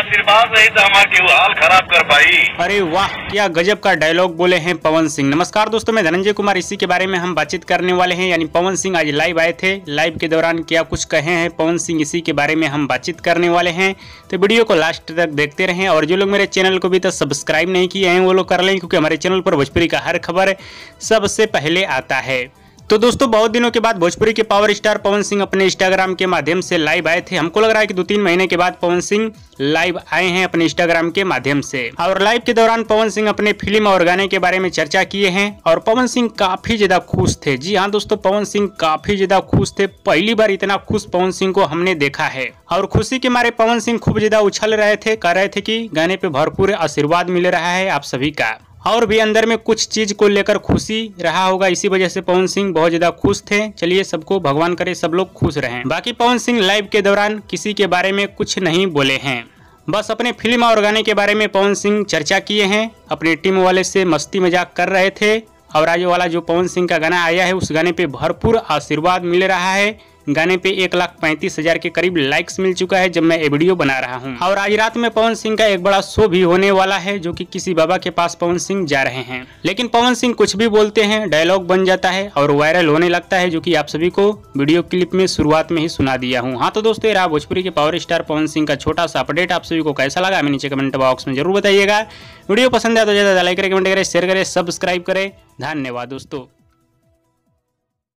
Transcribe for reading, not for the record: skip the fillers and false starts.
आशीर्वाद नहीं तो हमारी हाल खराब कर पाई। अरे वाह, क्या गजब का डायलॉग बोले हैं पवन सिंह। नमस्कार दोस्तों, मैं धनंजय कुमार। इसी के बारे में हम बातचीत करने वाले हैं। यानी पवन सिंह आज लाइव आए थे। लाइव के दौरान क्या कुछ कहे हैं पवन सिंह, इसी के बारे में हम बातचीत करने वाले हैं। तो वीडियो को लास्ट तक देखते रहें। और जो लोग मेरे चैनल को अभी तक सब्सक्राइब नहीं किए हैं वो लोग कर लें, क्योंकि हमारे चैनल पर भोजपुरी का हर खबर सबसे पहले आता है। तो दोस्तों, बहुत दिनों के बाद भोजपुरी के पावर स्टार पवन सिंह अपने इंस्टाग्राम के माध्यम से लाइव आए थे। हमको लग रहा है कि 2-3 महीने के बाद पवन सिंह लाइव आए हैं अपने इंस्टाग्राम के माध्यम से। और लाइव के दौरान पवन सिंह अपने फिल्म और गाने के बारे में चर्चा किए हैं। और पवन सिंह काफी ज्यादा खुश थे। जी हाँ दोस्तों, पवन सिंह काफी ज्यादा खुश थे। पहली बार इतना खुश पवन सिंह को हमने देखा है। और खुशी के मारे पवन सिंह खूब ज्यादा उछल रहे थे, कह रहे थे कि गाने पे भरपूर आशीर्वाद मिल रहा है आप सभी का। और भी अंदर में कुछ चीज को लेकर खुशी रहा होगा, इसी वजह से पवन सिंह बहुत ज्यादा खुश थे। चलिए, सबको भगवान करे सब लोग खुश रहें। बाकी पवन सिंह लाइव के दौरान किसी के बारे में कुछ नहीं बोले हैं, बस अपने फिल्म और गाने के बारे में पवन सिंह चर्चा किए हैं। अपनी टीम वाले से मस्ती मजाक कर रहे थे। और आज वाला जो पवन सिंह का गाना आया है, उस गाने पे भरपूर आशीर्वाद मिल रहा है। गाने पे 1,35,000 के करीब लाइक्स मिल चुका है जब मैं ये वीडियो बना रहा हूँ। और आज रात में पवन सिंह का एक बड़ा शो भी होने वाला है, जो कि किसी बाबा के पास पवन सिंह जा रहे हैं। लेकिन पवन सिंह कुछ भी बोलते हैं, डायलॉग बन जाता है और वायरल होने लगता है, जो कि आप सभी को वीडियो क्लिप में शुरुआत में ही सुना दिया हूँ। हाँ तो दोस्तों, रहा भोजपुरी के पावर स्टार पवन सिंह का छोटा सा अपडेट। आप सभी को कैसा लगा हमें नीचे कमेंट बॉक्स में जरूर बताइएगा। वीडियो पसंद आया तो ज्यादा लाइक करें, कमेंट करें, शेयर करें, सब्सक्राइब करें। धन्यवाद दोस्तों।